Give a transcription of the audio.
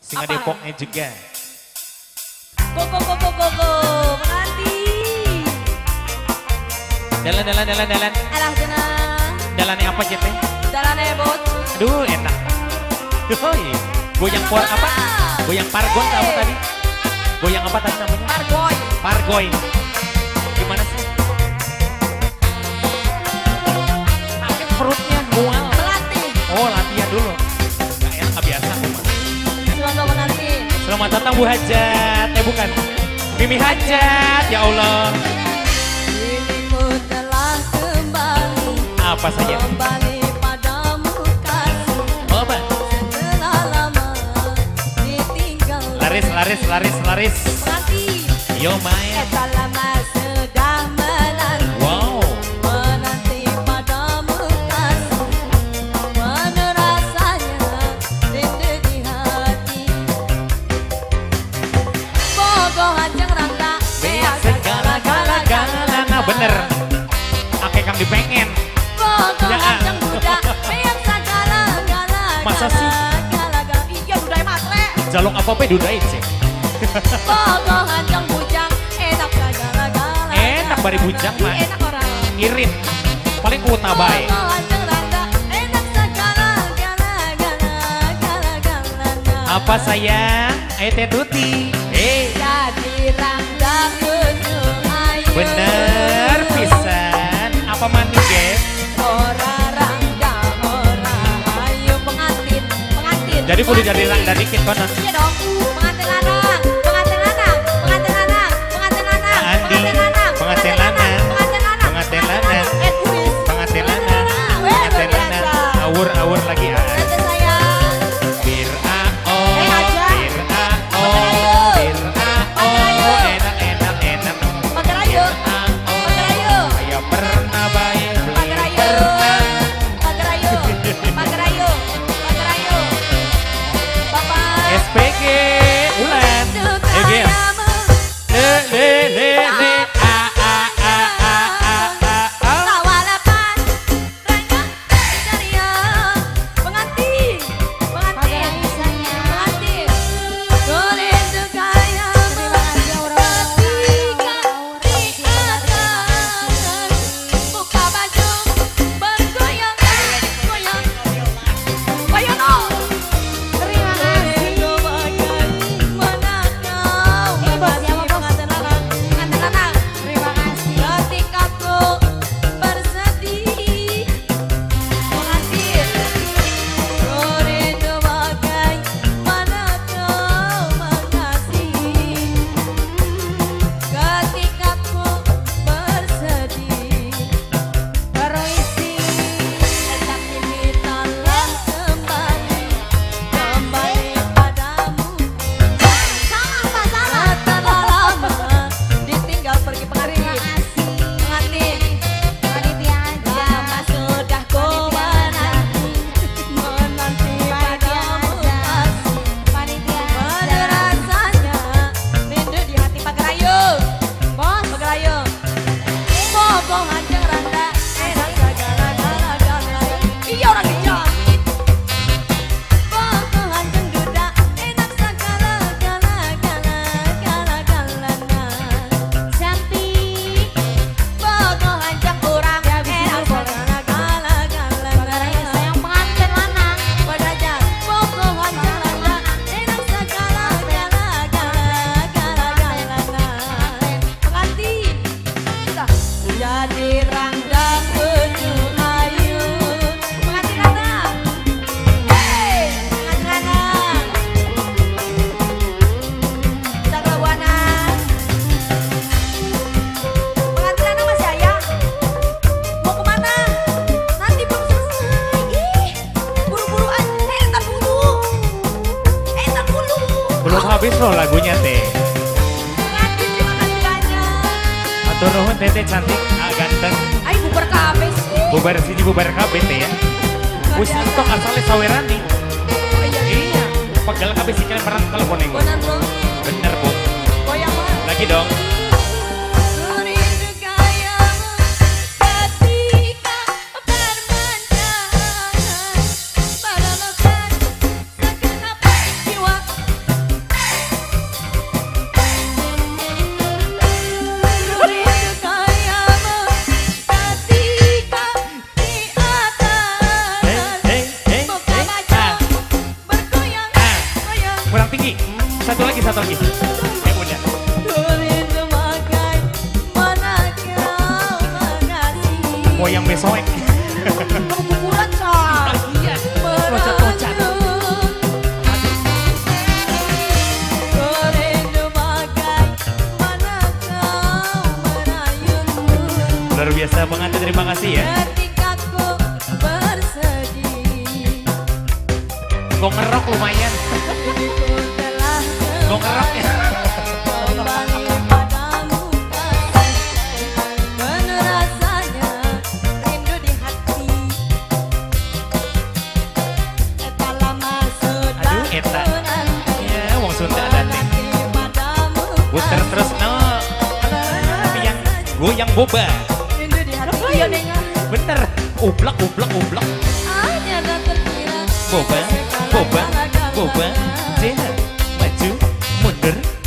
Singa Depoknya juga. Go, pengantin. Dalan. Alah jenang. Jalannya apa Jet? Jalan ebot. Aduh enak. Oh iya. Goyang apa? Goyang pargon kamu tadi? Goyang apa tadi namanya? Pargoy. Pargoy. Gimana sih? Sakit perutnya, mual. Melatih. Oh latihan dulu. Gak enak, gak biasa. Selamat pengantin. Selamat datang Bu Hajat. Bukan. Mimi Hajat, ya Allah. Diriku telah kembali. Apa saja? Kembali padamu kasih. Oh, Pak. Setelah lama ditinggal. Laris. Pengantin. Yo, main. Eta lama sudah menanti. Wow. Menanti padamu kasih. Mana rasanya rindu di hati. Bogo hanceng rangga. Beak segala-gala. Nah bener. Ake kang dipengen. Bogo Ya. hanceng budak. Beak segala-gala. Masa sih? Iya dudai matre. Jaluk apa dudain sih. Bogo hanceng bujang. Enak segala-gala. Enak bari bujang mah. Enak orang. Ngirit. Paling kuta bae. Bogo hanceng rangga. Enak segala-gala. Apa sayang? Ayo Teh Tuti. Jadi rangga ujung ayu. Bener pisan. Apa manis guys? Ora rangga, ora ayu pengantin. Jadi kudu jadi rangga dikit konon. Iya dong, pengantin lanang. Andi, pengantin lanang. Pengantin lanang. Kuis. Pengantin lanang. Pengantin lanang. Awur lagi ah. Tante sayang. Bir AO. Aja. Bir AO. Bir AO. Enak. Pagerayu. Pagerayu. Ayo pernah baik beli Pagerayu. pernah. Pagerayu. Bapak. SPG Ulan. Ayo guys. Le a Tawalapan, Rangga, Ceria, pengantin, pengantin, sore segaya ketika diadakan, buka baju, bergoyang, goyang, goyang oh. Terima kasih. Mana kau, pengantin lanang, Terima kasih. ketika ku bersedih, pengantin, rindu bagaimana kau mengasihi. Ketika ku bersedih, Permisi. tetapi mintalah kembali padamu. Setelah lama ditinggal pergi pengantin. Pengantin. Panitia aja. Lama sudah ku menanti padamu kasih. Panitia Mana aja. rasanya rindu di hati Pagerayu. Bos. Pagerayu. Bobo hanceng randa. Enak segala-gala. Iya orang dijamin. Bobo hanceng duda. Enak segala-gala. Cantik. Bogo hanceng urang. Ya, bisa Enak boleh. segala-gala. Sayang pengantin lanang. Badaja, bogo hanceng randa. Enak segala-gala. Pengantin. Jadi rangga ujung ayu. Pengantin lanang. Hei, pengantin lanang. Jaga buana. Pengantin lanang masih ayah. Mau kemana? Nanti belum selesai. Ih, buru-buru aja. Entar dulu. Belum habis loh lagunya Teh. Pengantin, terima kasih banyak. Atur nuhun Teh cantik, ganteng. Ayo bubar kabeh sih. Bubar kabeh Teh ya. Wis entok asale sawerani. Oh iya. Iya. Pegel kabeh sih kalian pernah telepon gue. Benar bro. Bener Bu. Goyang mah. Lagi dong. Rindu gayamu ketika bermandangan pada lekat segenap jiwa Kurang tinggi. Satu lagi. Ya udah. Rindu makan, mana kau mengasih. Goyang besoek. Kuburan Cak. Iya. Loncat-loncat. Rindu makan, mana kau menayun. Luar biasa pengantin, terima kasih ya. Ketika ku bersedih, Gue ngerok lumayan. diriku telah Gue ngerok ya. kembali padamu kasih. Bener rasanya rindu di hati. Eta lama sudah Aduh, eta. menanti. Ya, wong Sunda ada nih. Menanti padamu Puter kasih. terus no. Goyang boba. Rindu di hati. Iya dengar. Bener. Ublak. Hanya tak terkira. Boba. Jena. Maju. Mundur.